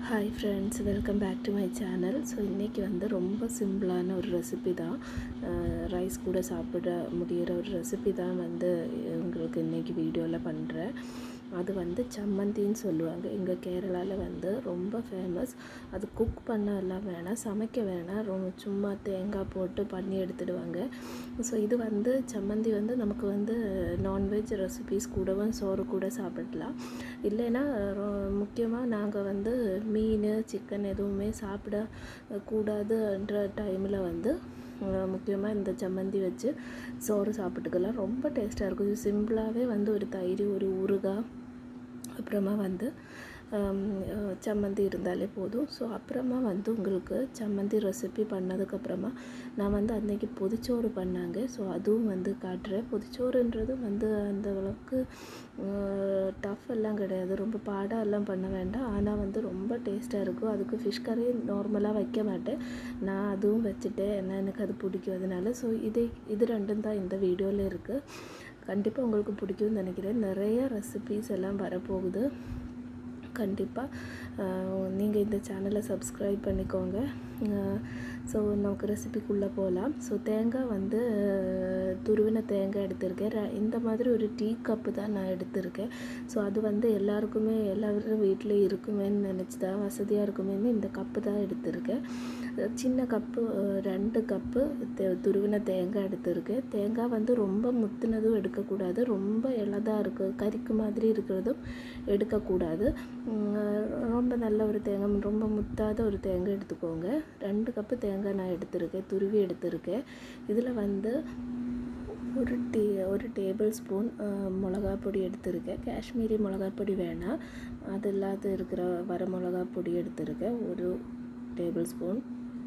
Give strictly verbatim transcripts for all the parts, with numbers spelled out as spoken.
Hi friends, welcome back to my channel. So இன்னைக்கு வந்து ரொம்ப சிம்பிளான ஒரு ரெசிபி தான், ரைஸ் கூட சாப்பிட முடியிற ஒரு ரெசிபி தான் வந்து உங்களுக்கு இன்னைக்கு வீடியோவில் பண்ணுறேன். அது வந்து சம்மந்தின்னு சொல்லுவாங்க. எங்கள் கேரளாவில் வந்து ரொம்ப ஃபேமஸ். அது குக் பண்ண எல்லாம் வேணாம், சமைக்க வேணாம், ரொம்ப சும்மா தேங்காய் போட்டு பண்ணி எடுத்துடுவாங்க. ஸோ இது வந்து சம்மந்தி வந்து நமக்கு வந்து நான்வெஜ் ரெசிபீஸ் கூடவும் சோறு கூட சாப்பிடலாம். இல்லைன்னா முக்கியமாக நாங்கள் வந்து மீன் சிக்கன் எதுவுமே சாப்பிட கூடாதுன்ற டைமில் வந்து முக்கியமாக இந்த சம்மந்தி வச்சு சோறு சாப்பிட்டுக்கலாம். ரொம்ப டேஸ்ட்டாக இருக்கும். இது சிம்பிளாகவே வந்து ஒரு தயிர், ஒரு ஊறுகாய், அப்புறமா வந்து சம்மந்தி இருந்தாலே போதும். ஸோ அப்புறமா வந்து உங்களுக்கு சம்மந்தி ரெசிபி பண்ணதுக்கப்புறமா நான் வந்து அன்றைக்கி பொதிச்சோறு பண்ணாங்க. ஸோ அதுவும் வந்து காட்டுறேன். பொதிச்சோறுன்றது வந்து அந்த அளவுக்கு டஃப் எல்லாம் கிடையாது, ரொம்ப பாடாக எல்லாம் பண்ண வேண்டாம். ஆனால் வந்து ரொம்ப டேஸ்ட்டாக இருக்கும். அதுக்கு ஃபிஷ் கறி நார்மலாக வைக்க மாட்டேன், நான் அதுவும் வச்சுட்டேன். ஏன்னா எனக்கு அது பிடிக்கும், அதனால. ஸோ இதே இது ரெண்டும் தான் இந்த வீடியோவில் இருக்குது. கண்டிப்பாக உங்களுக்கு பிடிக்கும்னு நினைக்கிறேன். நிறைய ரெசிபீஸ் எல்லாம் வரப்போகுது. கண்டிப்பாக நீங்கள் இந்த சேனலை சப்ஸ்கிரைப் பண்ணிக்கோங்க. ஸோ நமக்கு ரெசிபிக்குள்ளே போகலாம். ஸோ தேங்காய் வந்து துருவின தேங்காய் எடுத்திருக்கேன். இந்த மாதிரி ஒரு டீ கப்பு தான் நான் எடுத்திருக்கேன். ஸோ அது வந்து எல்லாருக்குமே எல்லாரும் வீட்டில் இருக்குமேன்னு நினச்சி தான், வசதியாக இருக்குமேன்னு இந்த கப்பு தான் எடுத்திருக்கேன். சின்ன கப்பு ரெண்டு கப்பு தே துருவின தேங்காய் எடுத்திருக்கேன். தேங்காய் வந்து ரொம்ப முத்துனதும் எடுக்கக்கூடாது, ரொம்ப இலதாக இருக்குது கறிக்கு மாதிரி இருக்கிறதும் எடுக்கக்கூடாது. ரொம்ப நல்ல ஒரு தேங்காய், ரொம்ப முத்தாத ஒரு தேங்காய் எடுத்துக்கோங்க. ரெண்டு கப்பு தேங்காய் நான் எடுத்திருக்கேன், துருவி எடுத்திருக்கேன். இதில் வந்து ஒரு டீ ஒரு டேபிள் ஸ்பூன் மிளகா பொடி எடுத்திருக்கேன். காஷ்மீரி மிளகா பொடி வேணாம், அது இல்லாத இருக்கிற வர மிளகா பொடி எடுத்திருக்கேன், ஒரு டேபிள் ஸ்பூன்.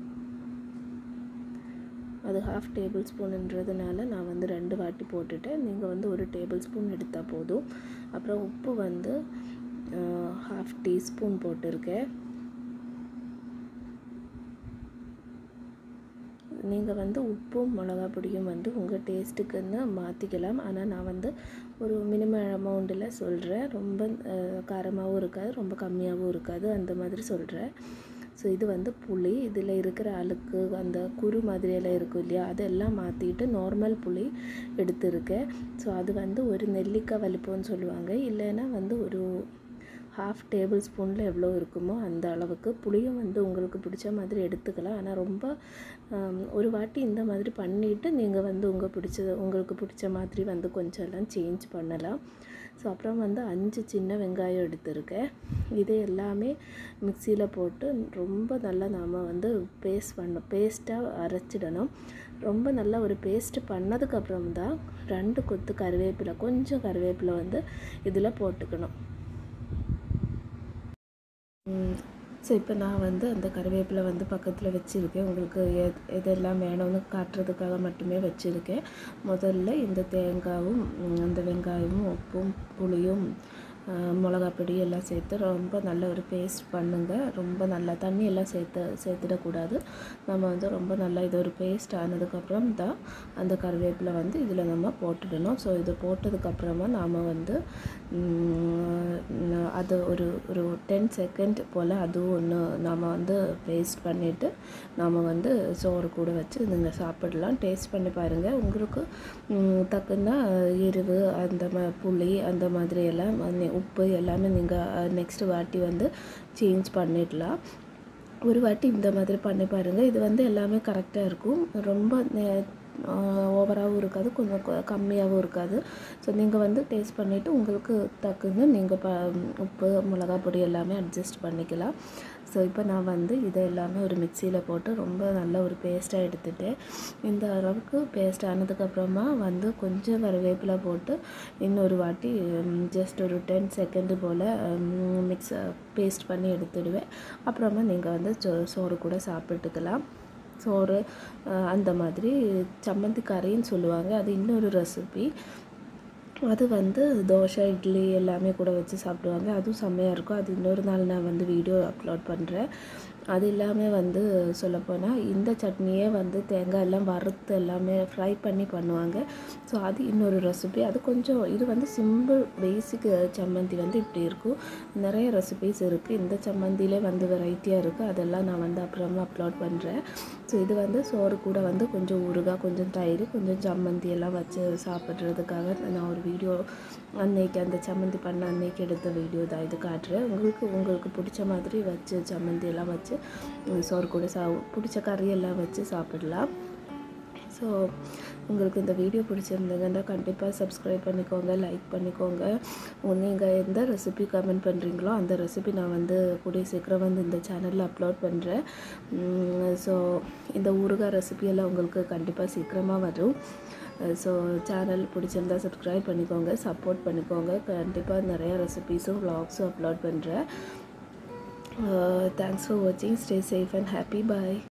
அது ஹாஃப் டேபிள் ஸ்பூனுன்றதுனால நான் வந்து ரெண்டு வாட்டி போட்டுட்டேன். நீங்கள் வந்து ஒரு டேபிள் ஸ்பூன் எடுத்தால் போதும். அப்புறம் உப்பு வந்து ஹாஃப் டீஸ்பூன் போட்டிருக்கேன். நீங்கள் வந்து உப்பும் மிளகா பொடியும் வந்து உங்கள் டேஸ்ட்டுக்குன்னு மாற்றிக்கலாம். ஆனால் நான் வந்து ஒரு மினிமம் அமௌண்ட்டில் சொல்கிறேன். ரொம்ப காரமாகவும் இருக்காது, ரொம்ப கம்மியாகவும் இருக்காது, அந்த மாதிரி சொல்கிறேன். ஸோ இது வந்து புளி. இதில் இருக்கிற அழுக்கு, அந்த குரு மாதிரியெல்லாம் இருக்கும் இல்லையா, அதெல்லாம் மாற்றிட்டு நார்மல் புளி எடுத்திருக்கேன். ஸோ அது வந்து ஒரு நெல்லிக்காய் வலிப்போன்னு சொல்லுவாங்க, இல்லைன்னா வந்து ஒரு ஹாஃப் டேபிள் ஸ்பூனில் எவ்வளோ இருக்குமோ அந்த அளவுக்கு. புளியும் வந்து உங்களுக்கு பிடிச்ச மாதிரி எடுத்துக்கலாம். ஆனால் ரொம்ப ஒரு வாட்டி இந்த மாதிரி பண்ணிவிட்டு நீங்கள் வந்து உங்கள் பிடிச்ச உங்களுக்கு பிடிச்ச மாதிரி வந்து கொஞ்சம் எல்லாம் சேஞ்ச் பண்ணலாம். ஸோ அப்புறம் வந்து அஞ்சு சின்ன வெங்காயம் எடுத்திருக்கேன். இது எல்லாமே மிக்சியில் போட்டு ரொம்ப நல்லா நாம் வந்து பேஸ்ட் பண்ண பேஸ்ட்டாக அரைச்சிடணும். ரொம்ப நல்லா ஒரு பேஸ்ட்டு பண்ணதுக்கப்புறம் தான் ரெண்டு கொத்து கருவேப்பிலை, கொஞ்சம் கருவேப்பிலை வந்து இதில் போட்டுக்கணும். ஸோ இப்போ நான் வந்து அந்த கருவேப்பிலை வந்து பக்கத்தில் வச்சுருக்கேன். உங்களுக்கு எ எதெல்லாம் வேணும்னு காட்டுறதுக்காக மட்டுமே வச்சுருக்கேன். முதல்ல இந்த தேங்காயும் அந்த வெங்காயமும் உப்பும் புளியும் மிளகா பொடி எல்லாம் சேர்த்து ரொம்ப நல்ல ஒரு பேஸ்ட் பண்ணுங்கள். ரொம்ப நல்லா தண்ணி எல்லாம் சேர்த்து சேர்த்துடக்கூடாது. நம்ம வந்து ரொம்ப நல்லா இது ஒரு பேஸ்ட் ஆனதுக்கப்புறம் தான் அந்த கருவேப்பிலை வந்து இதில் நம்ம போட்டுடணும். ஸோ இது போட்டதுக்கப்புறமா நாம் வந்து அது ஒரு ஒரு டென் செகண்ட் போல் அதுவும் ஒன்று நாம் வந்து பேஸ்ட் பண்ணிவிட்டு நாம் வந்து சோறு கூட வச்சு நீங்கள் சாப்பிடலாம். டேஸ்ட் பண்ணி பாருங்கள். உங்களுக்கு தக்குன்னா எருவு, அந்த ம புளி அந்த மாதிரி எல்லாம், உப்பு எல்லாமே நீங்கள் நெக்ஸ்ட் வாட்டி வந்து சேஞ்ச் பண்ணிடலாம். ஒரு வாட்டி இந்த மாதிரி பண்ணி பாருங்கள். இது வந்து எல்லாமே கரெக்டாக இருக்கும். ரொம்ப ஓவராகவும் இருக்காது, கொஞ்சம் கம்மியாகவும் இருக்காது. ஸோ நீங்கள் வந்து டேஸ்ட் பண்ணிவிட்டு உங்களுக்கு தக்குன்னு நீங்கள் ப உப்பு மிளகா பொடி எல்லாமே அட்ஜஸ்ட் பண்ணிக்கலாம். ஸோ இப்போ நான் வந்து இதை எல்லாமே ஒரு மிக்சியில் போட்டு ரொம்ப நல்ல ஒரு பேஸ்ட்டாக எடுத்துகிட்டேன். இந்த அளவுக்கு பேஸ்ட் ஆனதுக்கப்புறமா வந்து கொஞ்சம் கருவேப்பிலை போட்டு இன்னொரு வாட்டி ஜஸ்ட் ஒரு டென் செகண்டு போல் மிக்ஸ் பேஸ்ட் பண்ணி எடுத்துடுவேன். அப்புறமா நீங்கள் வந்து சோ சோறு கூட சாப்பிட்டுக்கலாம். சோறு அந்த மாதிரி சம்மந்தி கறின்னு சொல்லுவாங்க, அது இன்னொரு ரெசிபி. அது வந்து தோசை, இட்லி எல்லாமே கூட வச்சு சாப்பிடுவாங்க. அதுவும் செம்மையாக இருக்கும். அது இன்னொரு நாள் நான் வந்து வீடியோ அப்லோட் பண்ணுறேன். அது இல்லாமல் வந்து சொல்லப்போனால் இந்த சட்னியே வந்து தேங்காய் எல்லாம் வறுத்து எல்லாமே ஃப்ரை பண்ணி பண்ணுவாங்க. ஸோ அது இன்னொரு ரெசிபி. அது கொஞ்சம் இது வந்து சிம்பிள் பேசிக் சம்மந்தி வந்து இப்படி இருக்கும். நிறைய ரெசிபிஸ் இருக்குது. இந்த சம்மந்திலே வந்து வெரைட்டியாக இருக்குது. அதெல்லாம் நான் வந்து அப்புறமா அப்லோட் பண்ணுறேன். ஸோ இது வந்து சோறு கூட வந்து கொஞ்சம் ஊறுகாய், கொஞ்சம் தயிர், கொஞ்சம் சம்மந்தி எல்லாம் வச்சு சாப்பிட்றதுக்காக நான் ஒரு வீடியோ அன்னைக்கு அந்த சம்மந்தி பண்ண அன்னைக்கு எடுத்த வீடியோ தான் இது காட்டுறேன். உங்களுக்கு உங்களுக்கு பிடிச்ச மாதிரி வச்சு சம்மந்தி எல்லாம் வச்சு சோறு கூட சா பிடிச்ச கறியெல்லாம் வச்சு சாப்பிடலாம். ஸோ உங்களுக்கு இந்த வீடியோ பிடிச்சிருந்ததுன்னா கண்டிப்பாக சப்ஸ்கிரைப் பண்ணிக்கோங்க, லைக் பண்ணிக்கோங்க. நீங்கள் எந்த ரெசிபி கமெண்ட் பண்ணுறீங்களோ அந்த ரெசிபி நான் வந்து கூடிய சீக்கிரம் வந்து இந்த சேனலில் அப்லோட் பண்ணுறேன். ஸோ இந்த ஊறுகாய் ரெசிபியெல்லாம் உங்களுக்கு கண்டிப்பாக சீக்கிரமாக வரும். ஸோ சேனல் பிடிச்சிருந்தா சப்ஸ்கிரைப் பண்ணிக்கோங்க, சப்போர்ட் பண்ணிக்கோங்க. கண்டிப்பாக நிறையா ரெசிபீஸும் vlogsம் அப்லோட் பண்ணுறேன். தேங்க்ஸ் ஃபார் வாட்சிங். Stay safe and happy. Bye.